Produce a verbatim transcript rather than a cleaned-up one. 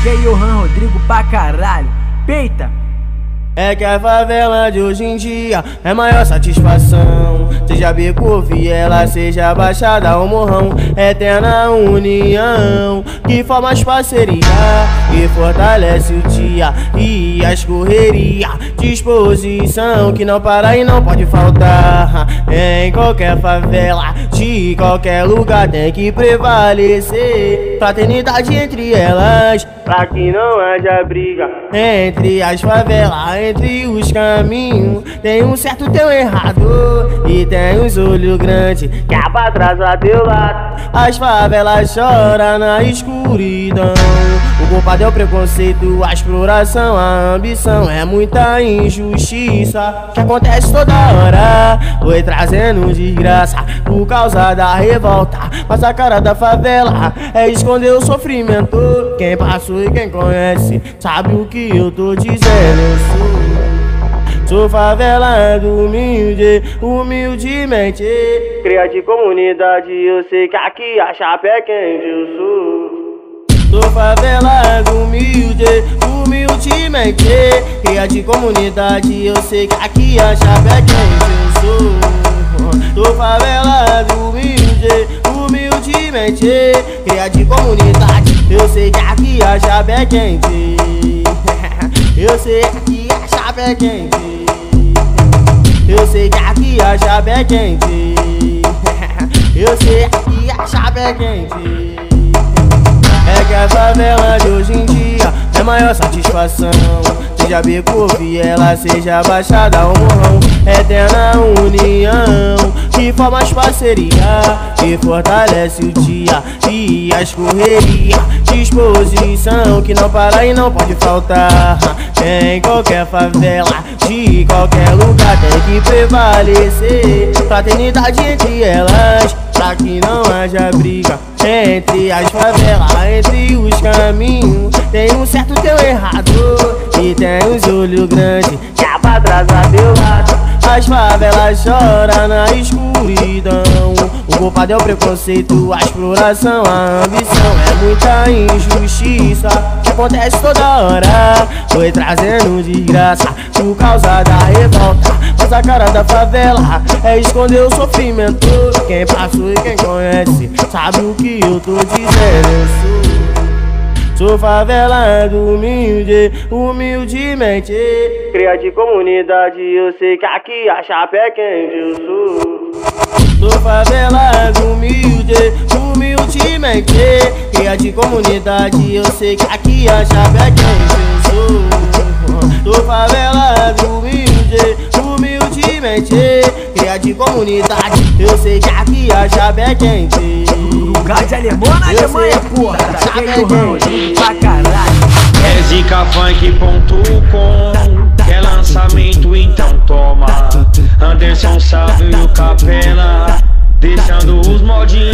Aqui é Johan Rodrigo pra caralho. Peita! É que a favela de hoje em dia é maior satisfação. Seja beco, viela, seja baixada ou morrão, eterna união que forma as parcerias e fortalece o dia e as correrias. Disposição que não para e não pode faltar. Em qualquer favela, de qualquer lugar tem que prevalecer fraternidade entre elas, pra que não haja briga entre as favelas. Entre os caminhos tem um certo, tem um errado, e tem uns olhos grandes que é pra trás a teu lado. As favelas choram na escuridão. O culpado é o preconceito, a exploração, a ambição. É muita injustiça que acontece toda hora, foi trazendo desgraça por causa da revolta. Mas a cara da favela é esconder o sofrimento. Quem passou e quem conhece sabe o que eu tô dizendo. Eu sou Sou favelado, humilde, humildemente cria de comunidade, eu sei que aqui a chapa é quente, eu sou Sou favelado, humilde, humildemente cria de comunidade, eu sei que aqui a chapa é quente, eu sou Sou favelado, humilde, humildemente cria de comunidade, eu sei que aqui a chapa é quente. Eu sei que a chapa é quente. Eu sei que aqui a chapa é quente. Eu sei que a chapa é quente. É que a favela de hoje em dia é maior satisfação. Seja beco, viela, seja baixada ou morrão, eterna união que forma as parcerias que fortalece o dia e as correrias. Disposição que não para e não pode faltar. Em qualquer favela, de qualquer lugar tem que prevalecer fraternidade entre elas, pra que não haja briga entre as favelas. Entre os caminhos tem um certo, tem um errado, e tem uns olhos grandes que é pra trás a teu lado. As favelas choram na escuridão. O culpado é o preconceito, a exploração, a ambição. É muita injustiça que acontece toda hora, foi trazendo desgraça por causa da revolta. Mas a cara da favela é esconder o sofrimento. Quem passou e quem conhece sabe o que eu tô dizendo. Eu sou Sou favelado, humilde, humildemente cria de comunidade, eu sei que aqui a chapa é quente, eu sou Sou favelado, humilde, humildemente cria de comunidade, eu sei que aqui a chapa é quente, eu sou Sou favelado, humilde, humildemente cria de comunidade, eu sei que aqui a chapa é quente. Lugar de alemão na Alemanha, porra. Aqui é Johan Rodrigo pra caralho. É zica funk ponto com, é lançamento, então toma. Anderson Sábio e o Capela, deixando os modinhos